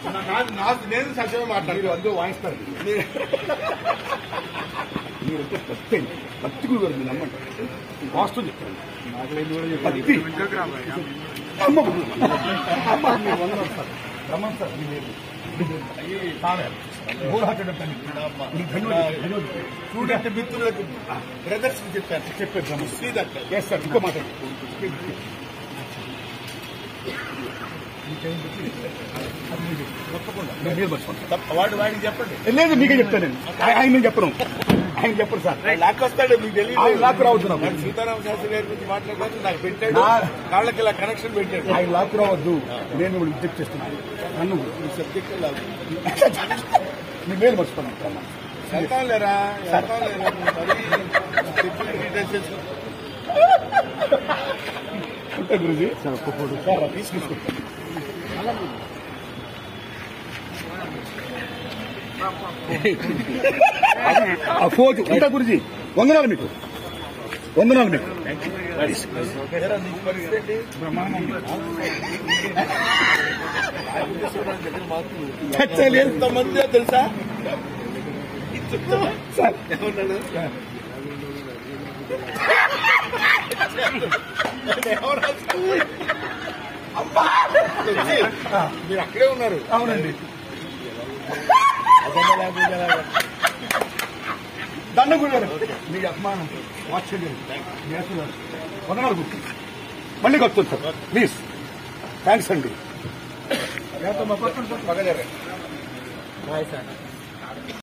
నేను సత్యమే మాట్లాడు అందులో వాయిస్తారు మీరు పత్తి కూడా మీరు నమ్మండి వాస్తు చెప్తాను పత్తి అమ్మ మీరు వందలు సార్ రమ్మని సార్ స్టూడెంట్ మిత్రులకు బ్రదర్స్ చెప్పారు చెప్పారు శ్రీధర్ సార్ ఇంకో మాట వాడు వాడికి చెప్పండి లేదు మీకే చెప్తాను నేను ఆయన చెప్పను ఆయన చెప్పరు సార్ లాక్ వస్తాడు మీకు తెలియదు లాక్ రావద్దు సీతారామ శాస్త్రి గారి గురించి మాట్లాడుకోవచ్చు నాకు పెట్టాడు కాళ్ళకి ఇలా కనెక్షన్ పెట్టాడు ఆయన లాక్ రావద్దు నేను రిజెక్ట్ చేస్తున్నాను నన్ను సబ్జెక్ట్ మీ మేలు మర్చిపోయినా వెళ్తాం లేరా ఉంటా గురుజీ సార్ తీసుకుంటాను ఆ ఫోటో ఉంటా గురుజీ వందనాలు మీకు ఎంతమంది తెలుసా సార్ ఏమన్నాడు మీరు అక్కడే ఉన్నారు అవునండి దండ కూడా మీకు అభిమానం వాత్సల్యం వందనాలు గుర్తు మళ్ళీ కలుపుతుంది సార్ ప్లీజ్ థ్యాంక్స్ అండి పగలేరా సార్